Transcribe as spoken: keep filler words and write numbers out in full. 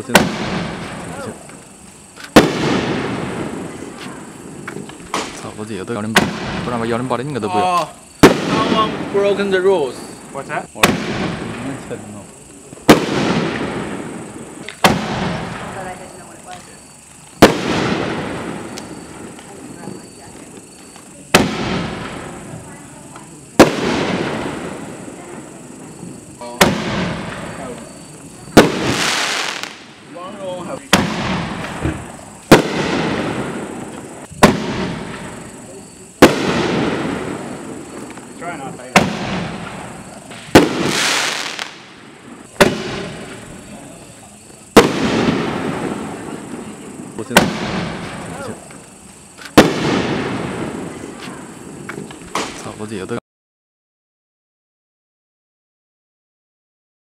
真的。操！我这又都幺零八，不然把幺零八的应该都不要。 Someone broken the rules. What's that? 我没钱了。 Try not to. 我真的。操！我这又都。